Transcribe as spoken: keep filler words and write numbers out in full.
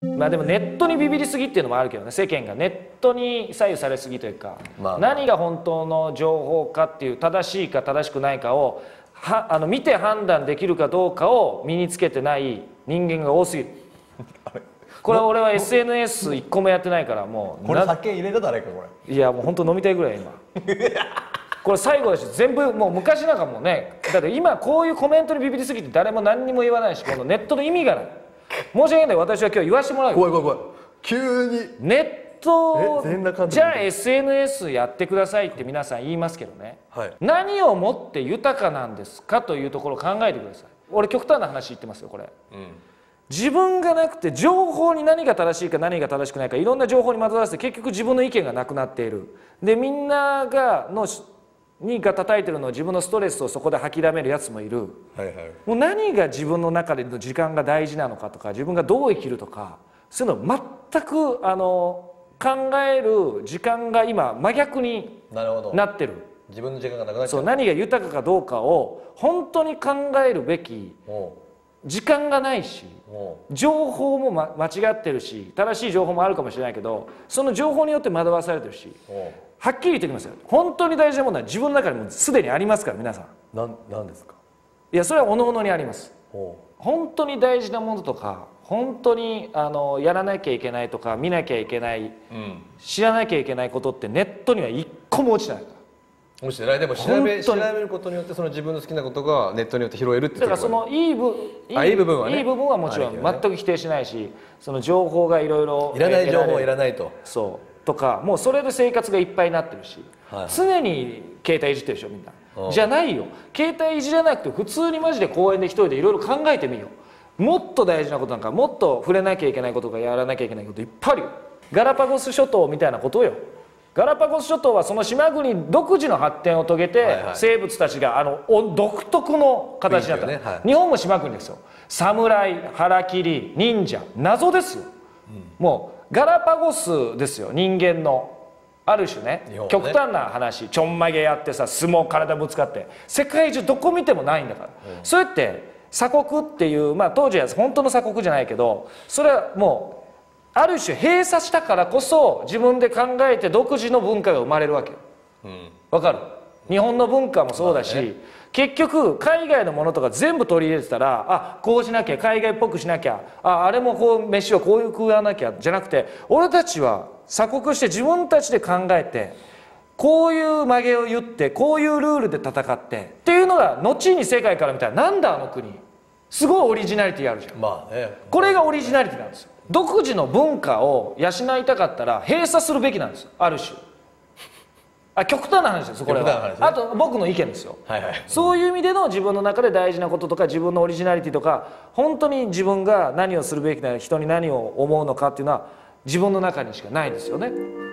まあでもネットにビビりすぎっていうのもあるけどね、世間がネットに左右されすぎというか、まあ、何が本当の情報かっていう正しいか正しくないかをはあの見て判断できるかどうかを身につけてない人間が多すぎる。これ俺は エスエヌエス 一個もやってないからもう。 これ酒入れた誰かこれ。 いやもう本当飲みたいぐらい今。これ最後だし全部もう昔なんかもうね、だって今こういうコメントにビビりすぎて誰も何にも言わないし、このネットの意味がない。申し訳ない、私は今日言わせてもらうよ。 怖い怖い怖い。急にネットじゃあ エスエヌエス やってくださいって皆さん言いますけどね、はい、何をもって豊かなんですかというところを考えてください。俺極端な話言ってますよこれ、うん、自分がなくて情報に何が正しいか何が正しくないかいろんな情報に惑わせて結局自分の意見がなくなっている。でみんながのにが叩いてるのを自分のストレスをそこで吐きだめるやつもいる。はいはい、もう何が自分の中での時間が大事なのかとか自分がどう生きるとかそういうの全くあの考える時間が今真逆になってる。 自分の時間がなくなっちゃう。 そう、何が豊かかどうかを本当に考えるべき時間がないし、情報も、ま、間違ってるし正しい情報もあるかもしれないけどその情報によって惑わされてるし、はっきり言ってきますよ。本当に大事なものは自分の中にもすでにありますから皆さん。 なんなんですか。 いやそれはおのおのにあります。本当に大事なものとか本当にあのやらなきゃいけないとか見なきゃいけない、うん、知らなきゃいけないことってネットには一個も落ちない。 落ちてない。でも調べ調べることによってその自分の好きなことがネットによって拾えるってだからそのいい部いい部分はね、 いい部分はもちろん全く否定しないし、その情報がいろいろいらない情報はいらないとそうとかもうそれで生活がいっぱいになってるし、はい、常に携帯いじってるでしょみんな。じゃないよ、携帯いじらなくて普通にマジで公園で一人でいろいろ考えてみよう。もっと大事なことなんかもっと触れなきゃいけないことがやらなきゃいけないこといっぱいあるよ。ガラパゴス諸島みたいなことよ。ガラパゴス諸島はその島国独自の発展を遂げて、はいはい、生物たちがあの独特の形になった、ねはい、日本も島国ですよ。侍、腹切り、忍者謎ですよ、うん、もうガラパゴスですよ。人間のある種 ね, ね極端な話ちょんまげやってさ相撲体ぶつかって世界中どこ見てもないんだから、うん、それって鎖国っていう、まあ、当時は本当の鎖国じゃないけどそれはもうある種閉鎖したからこそ自分で考えて独自の文化が生まれるわけ。わ、うん、かる。日本の文化もそうだし、ね、結局海外のものとか全部取り入れてたらあこうしなきゃ海外っぽくしなきゃ あ, あれもこう飯をこういう食わなきゃじゃなくて俺たちは鎖国して自分たちで考えてこういう曲げを言ってこういうルールで戦ってっていうのが後に世界から見たらなんだあの国すごいオリジナリティあるじゃん、まあね、これがオリジナリティなんですよ。独自の文化を養いたかったら閉鎖するべきなんですよある種。あ極端な話ですこれは、ね、あと僕の意見ですよ、はいはい、そういう意味での自分の中で大事なこととか自分のオリジナリティとか本当に自分が何をするべきな人に何を思うのかっていうのは自分の中にしかないですよね。